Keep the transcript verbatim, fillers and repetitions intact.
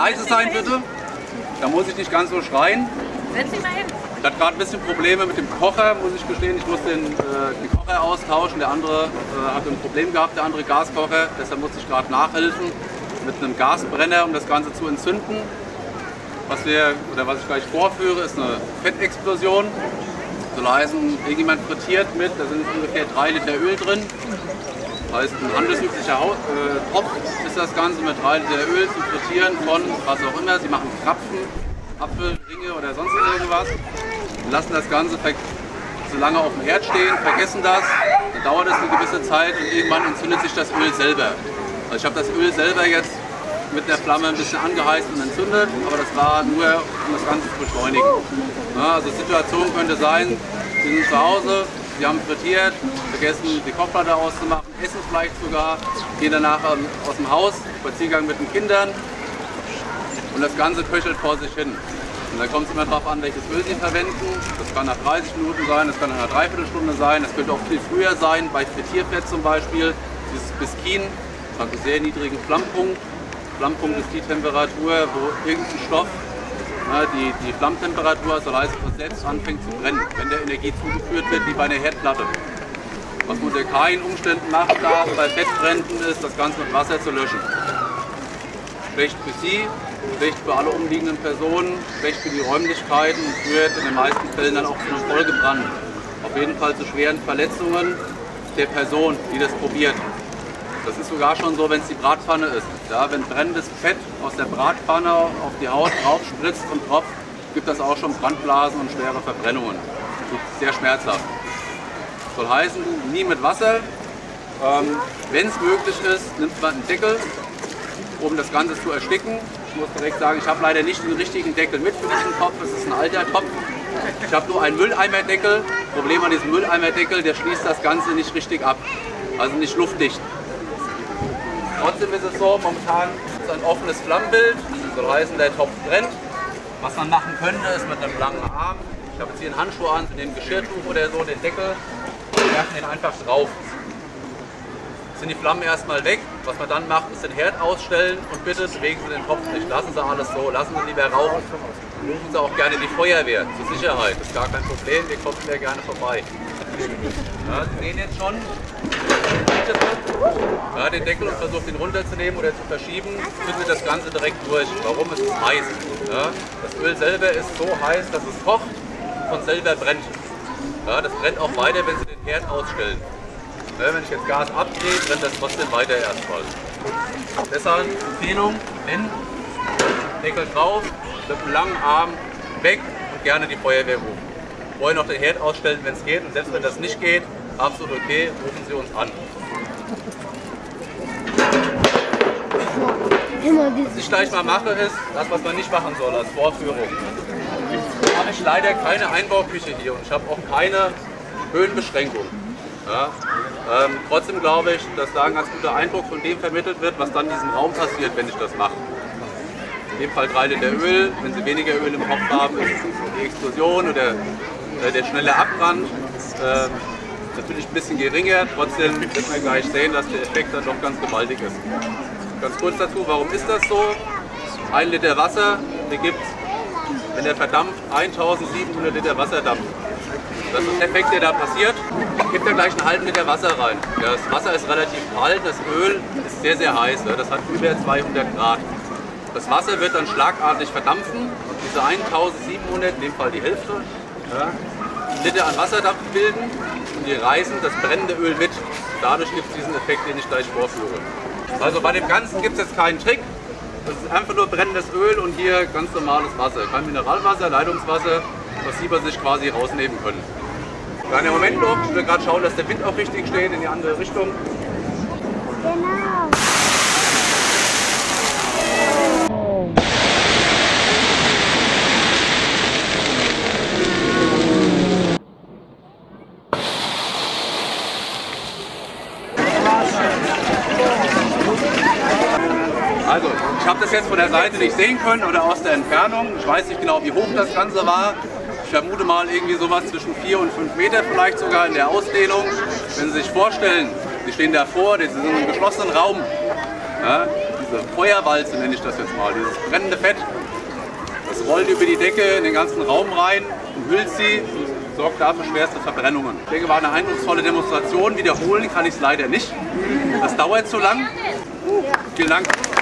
leise sein bitte. Da muss ich nicht ganz so schreien. Setz dich mal hin. Ich hatte gerade ein bisschen Probleme mit dem Kocher, muss ich gestehen. Ich musste den, äh, den Kocher austauschen. Der andere äh, hatte ein Problem gehabt, der andere Gaskocher. Deshalb musste ich gerade nachhelfen mit einem Gasbrenner, um das Ganze zu entzünden. Was, wir, oder was ich gleich vorführe, ist eine Fettexplosion. Soll heißen, irgendjemand frittiert mit, da sind ungefähr drei Liter Öl drin. Das heißt, ein handelsüblicher Haus, äh, Topf ist das Ganze mit drei Liter Öl zu frittieren von was auch immer. Sie machen Krapfen, Apfelringe oder sonst irgendwas. Lassen das Ganze so lange auf dem Herd stehen, vergessen das. Dann dauert es eine gewisse Zeit und irgendwann entzündet sich das Öl selber. Also ich habe das Öl selber jetzt mit der Flamme ein bisschen angeheizt und entzündet, aber das war nur, um das Ganze zu beschleunigen. Ja, also die Situation könnte sein, Sie sind zu Hause, Sie haben frittiert, vergessen die Kochplatte auszumachen, essen vielleicht sogar, gehen danach aus dem Haus, Spaziergang mit den Kindern und das Ganze köchelt vor sich hin. Und dann kommt es immer darauf an, welches Öl Sie verwenden. Das kann nach dreißig Minuten sein, das kann nach einer Dreiviertelstunde sein, das könnte auch viel früher sein, bei Frittierfett zum Beispiel, dieses Biskin, das hat einen sehr niedrigen Flammpunkt. Flammpunkt ist die Temperatur, wo irgendein Stoff, ja, die, die Flammtemperatur, soll heißen, von selbst anfängt zu brennen, wenn der Energie zugeführt wird, wie bei einer Herdplatte. Was man unter keinen Umständen machen darf, bei Fettbränden ist, das Ganze mit Wasser zu löschen. Schlecht für Sie, schlecht für alle umliegenden Personen, schlecht für die Räumlichkeiten und führt in den meisten Fällen dann auch zu einem Folgebrand. Auf jeden Fall zu schweren Verletzungen der Person, die das probiert. Das ist sogar schon so, wenn es die Bratpfanne ist. Ja, wenn brennendes Fett aus der Bratpfanne auf die Haut drauf spritzt und tropft, gibt das auch schon Brandblasen und schwere Verbrennungen. Sehr schmerzhaft. Soll heißen, nie mit Wasser. Ähm, wenn es möglich ist, nimmt man einen Deckel, um das Ganze zu ersticken. Ich muss direkt sagen, ich habe leider nicht den richtigen Deckel mit für diesen Topf. Es ist ein alter Topf. Ich habe nur einen Mülleimerdeckel. Problem an diesem Mülleimerdeckel, der schließt das Ganze nicht richtig ab. Also nicht luftdicht. Trotzdem ist es so, momentan ist ein offenes Flammenbild, das soll heißen, der Topf brennt. Was man machen könnte, ist mit einem langen Arm, ich habe jetzt hier einen Handschuh an, mit dem Geschirrtuch oder so, den Deckel, und werfen den einfach drauf. Jetzt sind die Flammen erstmal weg. Was man dann macht, ist den Herd ausstellen und bitte bewegen Sie den Topf nicht. Lassen Sie alles so, lassen Sie lieber rauchen. Rufen Sie auch gerne die Feuerwehr zur Sicherheit, das ist gar kein Problem, wir kommen sehr gerne vorbei. Ja, Sie sehen jetzt schon, ja, den Deckel und versucht ihn runterzunehmen oder zu verschieben, zündet das Ganze direkt durch. Warum? Es ist heiß. Ja, das Öl selber ist so heiß, dass es kocht und von selber brennt. Ja, das brennt auch weiter, wenn Sie den Herd ausstellen. Ja, wenn ich jetzt Gas abdrehe, brennt das trotzdem weiter erstmal. Deshalb Empfehlung, wenn Deckel drauf, mit einem langen Arm weg und gerne die Feuerwehr rufen. Vorher noch den Herd ausstellen, wenn es geht, und selbst wenn das nicht geht, absolut okay, rufen Sie uns an. Was ich gleich mal mache, ist das, was man nicht machen soll als Vorführung. Jetzt habe ich leider keine Einbauküche hier und ich habe auch keine Höhenbeschränkung. Ja, ähm, trotzdem glaube ich, dass da ein ganz guter Eindruck von dem vermittelt wird, was dann in diesem Raum passiert, wenn ich das mache. In dem Fall drei Liter Öl, wenn Sie weniger Öl im Topf haben, ist die Explosion oder äh, der schnelle Abbrand äh, natürlich ein bisschen geringer. Trotzdem wird man gleich sehen, dass der Effekt dann doch ganz gewaltig ist. Ganz kurz dazu, warum ist das so? Ein Liter Wasser ergibt, wenn er verdampft, eintausendsiebenhundert Liter Wasserdampf. Das ist der Effekt, der da passiert. Gibt er gleich einen halben Liter Wasser rein. Das Wasser ist relativ kalt, das Öl ist sehr, sehr heiß. Das hat über zweihundert Grad. Das Wasser wird dann schlagartig verdampfen und diese eintausendsiebenhundert, in dem Fall die Hälfte, ja, Liter an Wasserdampf bilden und die reißen das brennende Öl mit. Dadurch gibt es diesen Effekt, den ich gleich vorführe. Also bei dem Ganzen gibt es jetzt keinen Trick. Das ist einfach nur brennendes Öl und hier ganz normales Wasser. Kein Mineralwasser, Leitungswasser, was Sie bei sich quasi rausnehmen können. Kleiner Moment noch, ich will gerade schauen, dass der Wind auch richtig steht in die andere Richtung. Genau. Also, ich habe das jetzt von der Seite nicht sehen können oder aus der Entfernung. Ich weiß nicht genau, wie hoch das Ganze war. Ich vermute mal irgendwie sowas zwischen vier und fünf Meter vielleicht sogar in der Ausdehnung. Wenn Sie sich vorstellen, Sie stehen davor, das ist in einem geschlossenen Raum. Ja, diese Feuerwalze nenne ich das jetzt mal, dieses brennende Fett. Das rollt über die Decke in den ganzen Raum rein, umhüllt sie und sorgt dafür schwerste Verbrennungen. Ich denke, war eine eindrucksvolle Demonstration. Wiederholen kann ich es leider nicht. Das dauert zu lang. Vielen Dank.